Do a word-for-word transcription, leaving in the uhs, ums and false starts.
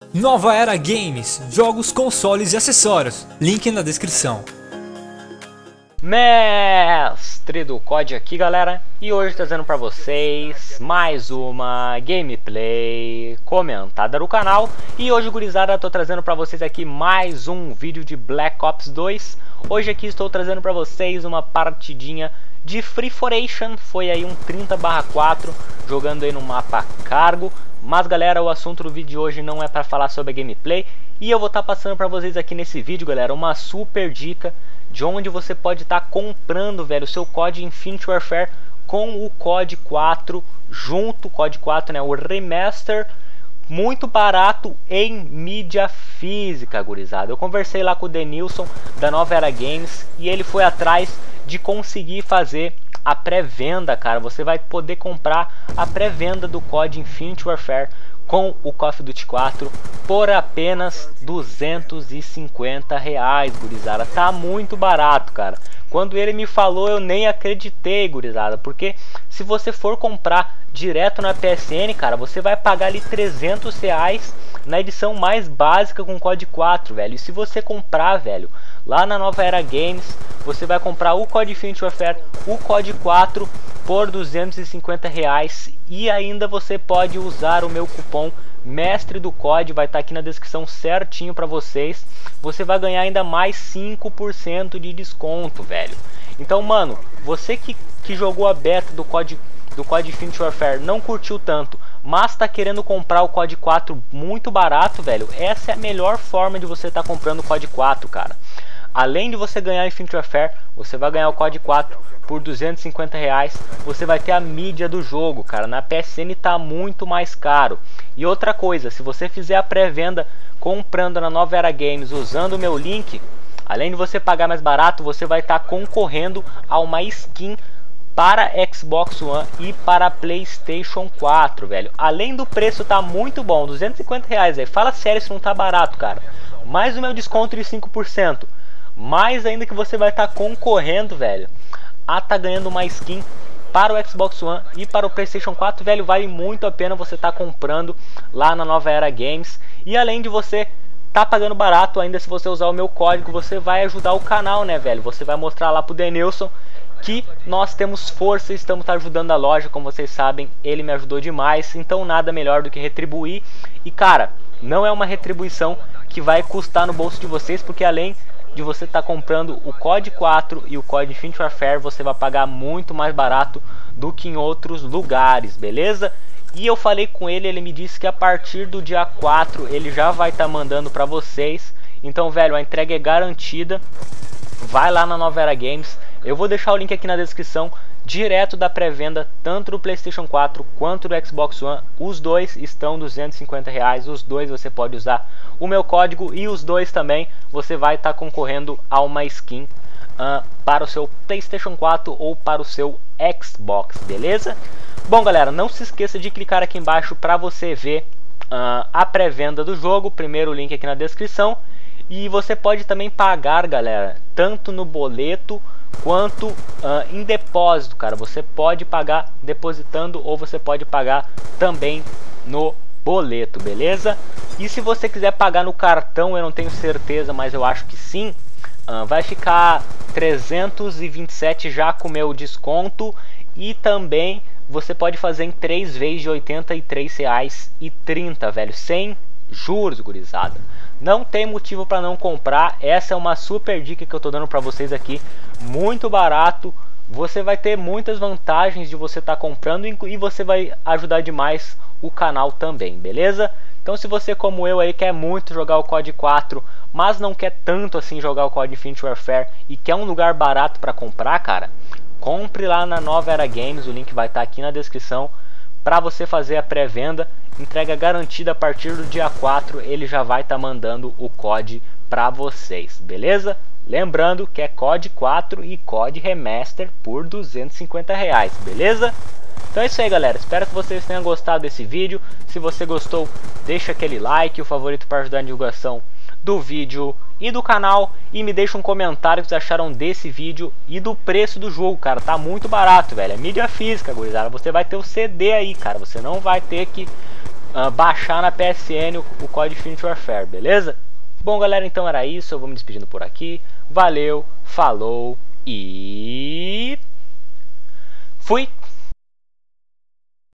Nova Era Games, jogos, consoles e acessórios, link na descrição. Mestre do C O D aqui, galera, e hoje trazendo pra vocês mais uma gameplay comentada no canal. E hoje, gurizada, tô trazendo pra vocês aqui mais um vídeo de Black Ops dois. Hoje aqui estou trazendo pra vocês uma partidinha de Free Foration. Foi aí um trinta barra quatro, jogando aí no mapa Cargo. Mas galera, o assunto do vídeo de hoje não é para falar sobre a gameplay, e eu vou estar tá passando para vocês aqui nesse vídeo, galera, uma super dica de onde você pode estar tá comprando, velho, o seu C O D Infinite Warfare com o C O D quatro junto, C O D quatro, né, o remaster, muito barato em mídia física, gurizada. Eu conversei lá com o Denilson da Nova Era Games e ele foi atrás de conseguir fazer a pré-venda, cara. Você vai poder comprar a pré-venda do C O D Infinite Warfare com o Call of Duty quatro por apenas duzentos e cinquenta reais, gurizada. Tá muito barato, cara. Quando ele me falou, eu nem acreditei, gurizada, porque se você for comprar direto na P S N, cara, você vai pagar ali trezentos reais na edição mais básica com C O D quatro, velho. E se você comprar, velho, lá na Nova Era Games, você vai comprar o C O D Infinite Warfare, o C O D quatro por duzentos e cinquenta reais, e ainda você pode usar o meu cupom Mestre do C O D, vai estar aqui na descrição certinho para vocês. Você vai ganhar ainda mais cinco por cento de desconto, velho. Então, mano, você que, que jogou a beta do C O D, do C O D Infinite Warfare, não curtiu tanto, mas tá querendo comprar o C O D quatro muito barato, velho, essa é a melhor forma de você estar tá comprando o C O D quatro, cara. Além de você ganhar o Infinite Warfare, você vai ganhar o C O D quatro por duzentos e cinquenta reais. Você vai ter a mídia do jogo, cara. Na P S N tá muito mais caro. E outra coisa, se você fizer a pré-venda comprando na Nova Era Games usando o meu link, além de você pagar mais barato, você vai estar tá concorrendo a uma skin para Xbox One e para PlayStation quatro, velho. Além do preço tá muito bom, duzentos e cinquenta reais, velho. Fala sério, se não tá barato, cara. Mais o meu desconto de cinco por cento. Mais ainda que você vai estar tá concorrendo, velho, a tá ganhando uma skin para o Xbox One e para o PlayStation quatro, velho. Vale muito a pena você estar tá comprando lá na Nova Era Games. E além de você tá pagando barato, ainda se você usar o meu código, você vai ajudar o canal, né, velho? Você vai mostrar lá pro Denilson que nós temos força e estamos ajudando a loja, como vocês sabem, ele me ajudou demais. Então nada melhor do que retribuir. E cara, não é uma retribuição que vai custar no bolso de vocês, porque além de você estar tá comprando o C O D quatro e o C O D Infinite Warfare, você vai pagar muito mais barato do que em outros lugares, beleza? E eu falei com ele, ele me disse que a partir do dia quatro ele já vai estar tá mandando para vocês. Então, velho, a entrega é garantida. Vai lá na Nova Era Games. Eu vou deixar o link aqui na descrição, direto da pré-venda, tanto do PlayStation quatro quanto do Xbox One. Os dois estão duzentos e cinquenta reais, os dois você pode usar o meu código, e os dois também você vai estar tá concorrendo a uma skin uh, para o seu PlayStation quatro ou para o seu Xbox, beleza? Bom, galera, não se esqueça de clicar aqui embaixo para você ver uh, a pré-venda do jogo, primeiro link aqui na descrição. E você pode também pagar, galera, tanto no boleto quanto uh, em depósito, cara. Você pode pagar depositando ou você pode pagar também no boleto, beleza? E se você quiser pagar no cartão, eu não tenho certeza, mas eu acho que sim, uh, vai ficar trezentos e vinte e sete já com o meu desconto. E também você pode fazer em três vezes de oitenta e três reais e trinta, velho, sem juros, gurizada. Não tem motivo para não comprar. Essa é uma super dica que eu tô dando para vocês aqui, muito barato. Você vai ter muitas vantagens de você estar tá comprando e você vai ajudar demais o canal também, beleza? Então se você, como eu aí, quer muito jogar o C O D quatro, mas não quer tanto assim jogar o C O D Infinite Warfare e quer um lugar barato para comprar, cara, compre lá na Nova Era Games, o link vai estar tá aqui na descrição, para você fazer a pré-venda. Entrega garantida a partir do dia quatro, ele já vai estar tá mandando o C O D para vocês, beleza? Lembrando que é C O D quatro e C O D Remaster por duzentos e cinquenta reais, beleza? Então é isso aí, galera, espero que vocês tenham gostado desse vídeo. Se você gostou, deixa aquele like, o favorito para ajudar na divulgação do vídeo e do canal, e me deixa um comentário o que vocês acharam desse vídeo e do preço do jogo, cara. Tá muito barato, velho, é mídia física, gurizada. Você vai ter o C D aí, cara, você não vai ter que uh, baixar na P S N o, o código Infinite Warfare, beleza? Bom, galera, então era isso. Eu vou me despedindo por aqui. Valeu, falou e... fui!